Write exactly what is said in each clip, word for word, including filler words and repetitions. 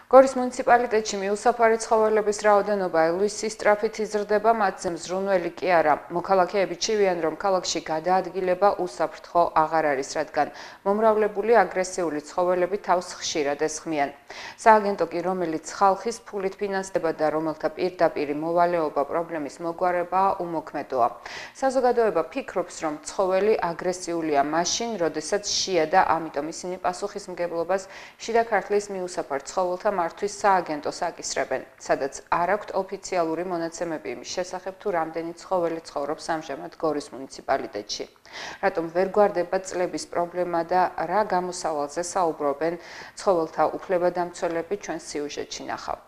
გორის მუნიციპალიტეტში მიუსაფარი ცხოველების რაოდენობა ელვისის სწრაფით იზრდება, მათზე მზრუნველი კი არა. მოქალაქეები ჩივიან, რომ ქალაქში გადაადგილება უსაფრთხო აღარ არის, რადგან მომრავლებული აგრესიული ცხოველები თავს ხშირად ესხმიან. სააგენტო კი, რომელიც ხალხის ფულით ფინანსდება და რომელთა პირდაპირი მოვალეობა პრობლემის მოგვარებაა, უმოქმედოა. საზოგადოება ფიქრობს, რომ ცხოველი აგრესიულია მაშინ, როდესაც შია და ამიტომ ისინი პასუხისმგებლობას შიდა ქართლის მიუსაფარ ცხოველთა მართვის სააგენტოს აკისრებენ, სადაც არ აქვთ ოფიციალური მონაცემები იმის შესახებ, თუ რამდენი ცხოველი ცხოვრობს ამჟამად გორის მუნიციპალიტეტში. რატომ ვერ გვარდება წლების პრობლემა და რა გამოსავალზე საუბრობენ ცხოველთა უფლებადამცველები, ჩვენ სიუჟეტში ნახავთ.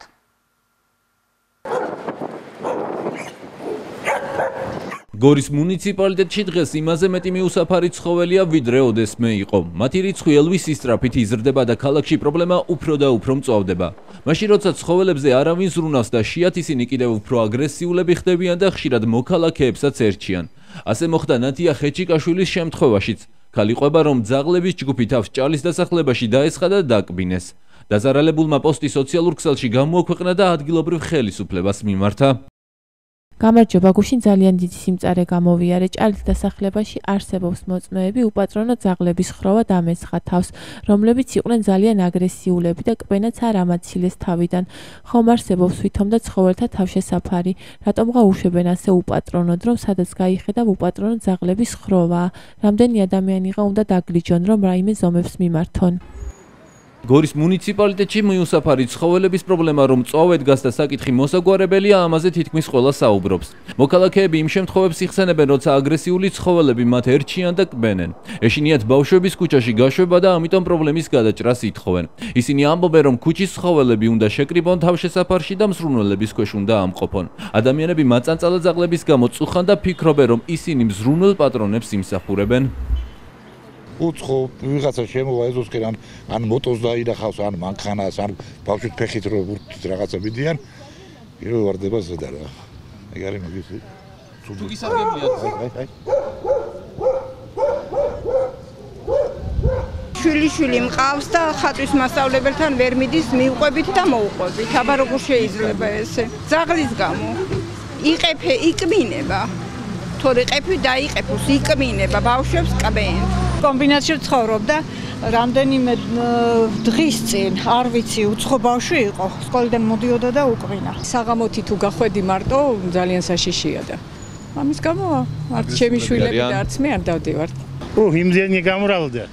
გორის მუნიციპალიტეტში დღეს იმაზე მეტი მიუსაფარი ცხოველია, ვიდრე ოდესმე იყო. მათი რიცხვი ელვისის სწრაფით იზრდება და ქალაქში პრობლემა უფრო და უფრო მწვავდება. მაშინ, როცა ცხოველებზე არავინ ზრუნავს და შიათ ისინი კიდევ უფრო აგრესიულები ხდებიან და ხშირად მოქალაქეებსაც ერჩიან. ასე მოხდა ნათია ხეჭიკაშვილის შემთხვევაშიც. ქალი ყვება, რომ ძაღლების ჯგუფი თავს ჭალის დასახლებაში დაესხა და დაკბინეს. დაზარალებულმა პოსტი სოციალურ ქსელში გამოაქვეყნა და ადგილობრივ ხელისუფლებას მიმართა. გამარჯობა, გუშინ ძალიან დიდი სიმწარე გამოვიარე. ჭალის დასახლებაში არსებობს მოწმეები, უპატრონო ძაღლების ხროვა დამესხა თავს, რომლებიც იყვნენ ძალიან აგრესიულები და კბენაც არ ამაცილეს თავიდან. ხომ არსებობს ვითომ და ცხოველთა თავშესაფარი, რატომღა უშვებენ ასე უპატრონოდ, რომ სადაც გაიხედავ უპატრონო ძაღლების ხროვაა. რამდენი ადამიანიღა უნდა დაგლიჯონ, რომ რაიმე ზომებს მიმართონ. გორის მუნიციპალიტეტში მიუსაფარი ცხოველების პრობლემა რომ წვავე დგას და საკითხი მოსაგვარებელია, ამაზე თითქმის ყველა საუბრობს. მოქალაქეები იმ შემთხვევებს იხსენებენ, როცა აგრესიული ცხოველები მათ ერჩიან და კბენენ. ეშინიათ ბავშვების ქუჩაში გაშვება და ამიტომ პრობლემის გადაჭრას ითხოვენ. ისინი ამბობენ, რომ ქუჩის ცხოველები უნდა შეკრიბონ თავშესაფარში და მზრუნველების ქვეშ უნდა ამყოფონ. ადამიანები მაწანწალა ძაღლების გამო წუხან და ფიქრობენ, რომ ისინი მზრუნველ პატრონებს იმსახურებენ. უცხო ვიღაცა შემოვა ეზოსკენ ან ან მოტოს დაიდახავს ან მანქანას ან ბავშვით ფეხით რო რაღაცა მიდიან ირო ვარდება ზედა რა ეგ არის მაგისი თუ გისარგებლიათ შვილი შვილი მყავს და ხატვის მასწავლებელთან ვერ მიდის მივყვებით და მოუყვებით აბა როგორ შეიძლება ესე ძაღლის გამო იყეფე იკმინება თორე ყეფი დაიყეფოს იკმინება ბავშვებს კბენ კომბინაციაში ცხოვრობდა რამდენიმე დღის წინ არ ვიცი უცხო ბავშვი იყო სკოლიდან მოდიოდა და უკმინა საღამოთი თუ გახვედი მარტო ძალიან საშიშია და ამის გამო არც ჩემი შვილები და არც მე არ დავდივართ ო იმდენი გამრავლდა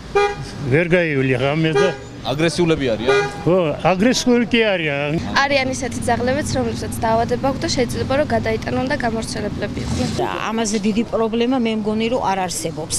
ვერ გაივლი ღამე და აგრესიულები არიან? ო, აგრესიული კი არიან. არიან ისეთი ძაღლებიც, რომლებსაც დაავადება აქვს და შეიძლება რომ გადაიტანონ და გამორჩილებლები იყვნენ. ამაზე დიდი პრობლემა მე მგონი რომ არ არსებობს.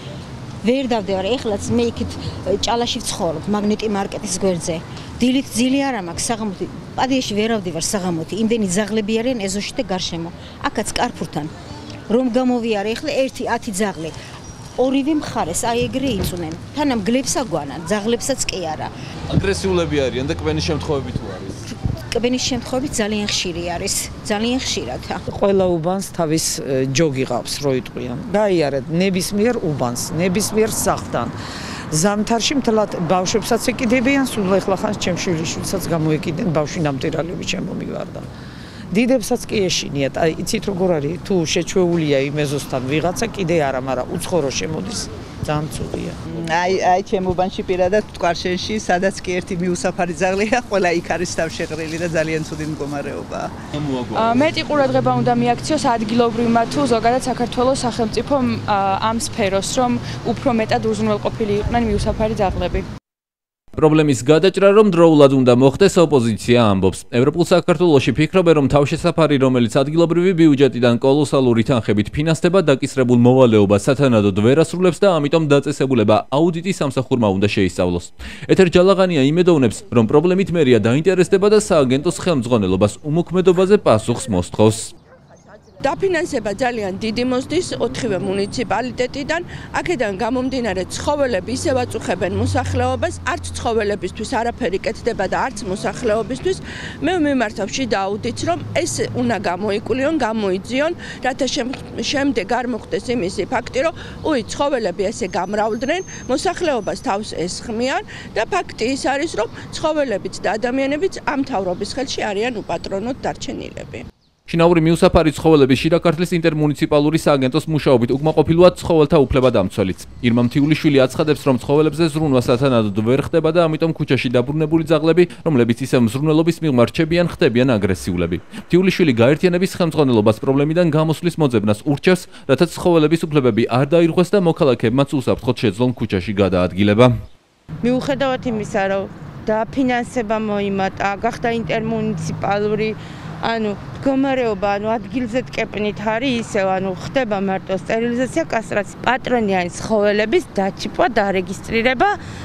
ვერ დავდივარ, ეხლაც მე იქით ჭალაში ვცხოვრობ, მაგნეტი მარკეტის გვერდზე. დილით ძილი არ მაქვს საღამოთი. პადიაში ვერ ავდივარ საღამოთი. იმდენი ძაღლები არიან ეზოში და გარშემო. აქაც კარფურთან. რომ გამოვიარე ეხლა ერთი ათი ძაღლი. ორივე მხარეს აი ეგრე იწუნენ. თანამ გლებს აგვანან, ძაღლებსაც კი არა. აგრესიულები არიან და კბენის შემთხვევები თუ არის? კბენის შემთხვევები ძალიან ხშირი არის, ძალიან ხშირად. ყველა უბანს თავის ჯოგი ყავს, რო იტყვიან. გაიარეთ ნებისმიერ უბანს, ნებისმიერ სახლთან. ზამთარში მთლად ბავშვებსაც ეკიდებიან, სულ ეხლა ხანს ჩემ შვილიშვილსაც გამოეკიდნენ ბავშვი ნამტირალები შემომივარდა. დიდებსაც კი ეშინიათ, აი იცით როგორ არის, თუ შეჩვეულია იმ ეზოსთან ვიღაცა კიდე არა, მაგრამ უცხორო შემოდის, ძალიან ცუდია. აი აი ჩემ უბანში პირადად ტყარშენში, სადაც კი ერთი მიუსაფარი ძაღლია, ყველა იქ არის თავშეყრილი და ძალიან ცუდი მდგომარეობაა. მეტი ყურადღება უნდა მიაქციოს ადგილობრივმა თუ ზოგადად საქართველოს სახელმწიფომ ამ სფეროს, რომ უფრო მეტად უზრუნველყოფილი იყვნენ მიუსაფარი ძაღლები. პრობლემის გადაჭრა რომ დროულად უნდა მოხდეს ოპოზიცია ამბობს. ევროპულ საქართველოში ფიქრობენ რომ თავშესაფარი რომელიც ადგილობრივი ბიუჯეტიდან კოლოსალური თანხებით ფინანსდება დაკისრებულ მოვალეობას სათანადოდ ვერ ასრულებს და ამიტომ დაწესებულება აუდიტის სამსახურმა უნდა შეისწავლოს. ეთერ ჯალაღანია იმედოვნებს რომ პრობლემით მერია დაინტერესდება და სააგენტოს ხელმძღვანელობას უმოქმედობაზე პასუხს მოსთხოვს. დაფინანსება ძალიან დიდი მოსდის ოთხივე მუნიციპალიტეტიდან. აქედან გამომდინარე ცხოველები ისევ აწუხებენ მოსახლეობას, არც ცხოველებისთვის არაფერი კეთდება და არც მოსახლეობისთვის. მე მიმართავ შიდა აუდიტს, რომ ეს უნდა გამოიკულიონ, გამოიძიონ, რათა შემდეგ არ მოხდეს იმისი ფაქტი, რომ უი ცხოველები ესე გამრავლდნენ, მოსახლეობას თავს ესხმიან და ფაქტი ის არის, რომ ცხოველებიც და ადამიანებიც ამ მთავრობის ხელში არიან უპატრონოდ დარჩენილები. შინაური მიუსაფარი ცხოველების შიდა ქართლის ინტერმუნიციპალური სააგენტოს მუშაობით უკმაყოფილოა ცხოველთა უფლებადამცველიც. ირმა მთიულიშვილი აცხადებს, რომ ცხოველებზე ზრუნვა სათანადოდ ვერ ხდება და ამიტომ ქუჩაში დაბრუნებული ძაღლები, რომლებიც ისევ მზრუნველობის მიღმა რჩებიან, ხდებიან აგრესიულები. მთიულიშვილი გაერთიანების ხელმძღვანელობას პრობლემიდან გამოსვლის მოძებნას ურჩევს, რათა ცხოველების უფლებები არ დაირღვეს და მოქალაქეებმაც უსაფრთხოდ შეძლონ ქუჩაში გადაადგილება. მიუხედავად იმისა, რომ დაფინანსება მოიმატა, გახდა ინტერმუნიციპალური ანუ მდგომარეობა, ანუ ადგილზე ტკეპნით არის ისევ, ანუ ხდება მარტო სტერილიზაცია, კასტრაცია, პატრონიანი ცხოველების დაჩიპვა, დარეგისტრირება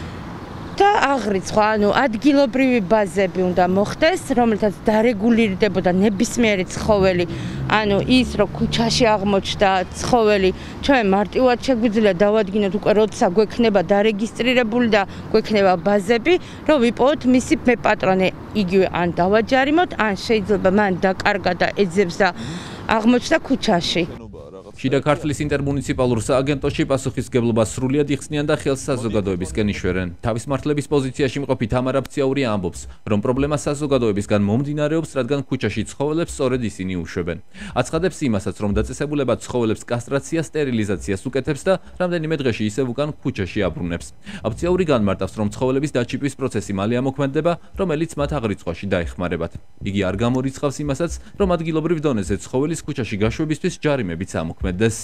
და აღრიცხვა, ანუ ადგილობრივი ბაზები უნდა მოხდეს, რომელთაც დარეგულირდებოდა ნებისმიერი ცხოველი, ანუ ის, რომ ქუჩაში აღმოჩნდა ცხოველი, ჩვენ მარტივად შეგვიძლია დავადგინოთ უკვე, როცა გვექნება დარეგისტრირებული და გვექნება ბაზები, რომ ვიპოვოთ მისი მეპატრონე, იგივე ან დავაჯარიმოთ, ან შეიძლება მან დაკარგა და ეძებს და აღმოჩნდა ქუჩაში. შიდა ქართლის ინტერმუნიციპალურ სააგენტოში პასუხისმგებლობას სრულიად იხსნიან და ხელს საზოგადოებისკენ იშველენ. თავის მართლების პოზიციაში მყოფი თამარა ფციაური ამბობს, რომ პრობლემა საზოგადოებისგან მომდინარეობს, რადგან ქუჩაში ცხოველებს სწორედ ისინი უშვებენ. აცხადებს იმასაც, რომ დაწესებულება ცხოველებს კასტრაციას, სტერილიზაციას უკეთებს და რამდენიმე დღეში ისევ უკან ქუჩაში აბრუნებს. ფციაური განმარტავს, რომ ცხოველების დაჩიპვის პროცესი მალე ამოქმედდება, რომელიც მათ აღრიცხვაში დაეხმარებათ. იგი არ გამორიცხავს იმასაც, რომ ადგილობრივ დონეზე ცხოველის ქუჩაში გაშვებისთვის ჯარიმებიც ამოქმედდება.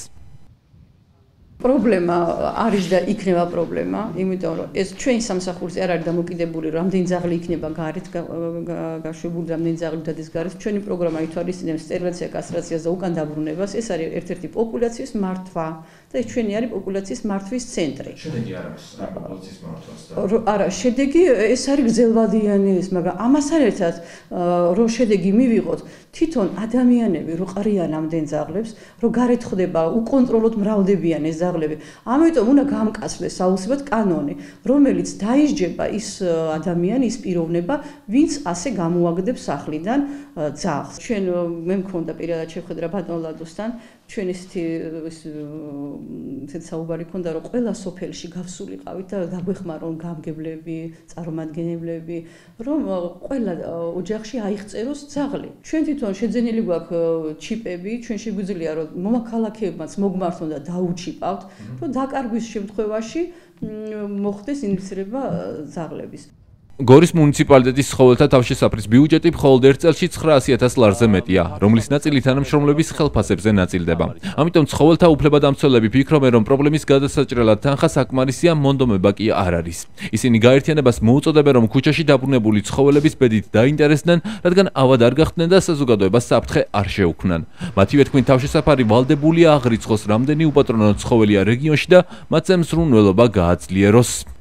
პრობლემა არის და იქნება პრობლემა, იმიტომ რომ ეს ჩვენ სამსახურზე არ არის დამოკიდებული, რამდენი ძაღლი იქნება გარეთ გაშვებული, რამდენი ძაღლი დადეს გარეთ. ჩვენი პროგრამა ითვალისწინებს სტერილიზაცია, კასტრაციას და უკან დაბრუნებას. ეს არის ერთ-ერთი პოპულაციის მართვა და ეს ჩვენი არის პოპულაციის მართვის ცენტრი. შედეგი არ არის პოპულაციის მართვას და არა, შედეგი ეს არის გრძელვადიანი ის, მაგრამ ამასთან ერთად რომ შედეგი მივიღოთ, თვითონ ადამიანები რო ყრიან ამდენ ძაღლებს, რო გარეთ ხდება უკონტროლოდ მრავლდებიან ეს ძაღლები. ამიტომ უნდა გამკაცდეს აუცილებლად კანონი, რომელიც დაისჯება ის ადამიანი, ის პიროვნება, ვინც ასე გამოაგდებს სახლიდან ძაღლს. ჩვენ მე მქონდა პირადად შეხვედრა ბატონ ლადოსთან, ჩვენ ისეთი ესეთ საუბარი ქონდა, რომ ყველა სოფელში გავსულიყავით და დაგვეხმარონ გამგებლები, წარმომადგენლები, რომ ყველა ოჯახში აიღწეროს ძაღლი. ჩვენ თვითონ შეძენილი გვაქვს ჩიპები, ჩვენ შეგვიძლია რომ მოქალაქეებმაც მოგმართონ და დაუჩიპავთ, რომ დაკარგვის შემთხვევაში მოხდეს ინფიცირება ძაღლების. გორის მუნიციპალიტეტის ცხოველთა თავშესაფრის ბიუჯეტი მხოლოდ ერთ წელში ცხრაასი ათას ლარზე მეტია, რომლის ნაწილი თანამშრომლების ხელფასებზე ნაწილდება. ამიტომ ცხოველთა უფლებადამცველები ფიქრობენ, რომ პრობლემის გადასაჭრელად თანხა საკმარისია, მონდომება კი არ არის. ისინი გაერთიანებას მოუწოდებენ, რომ ქუჩაში დაბრუნებული ცხოველების ბედით დაინტერესდნენ, რადგან ავად არ გახდნენ და საზოგადოებას საფრთხე არ შეუქმნან. მათივე თქმით, თავშესაფარი ვალდებულია აღრიცხოს, რამდენი უპატრონო ცხოველია რეგიონში და მათზე მზრუნველობა გააძლიეროს.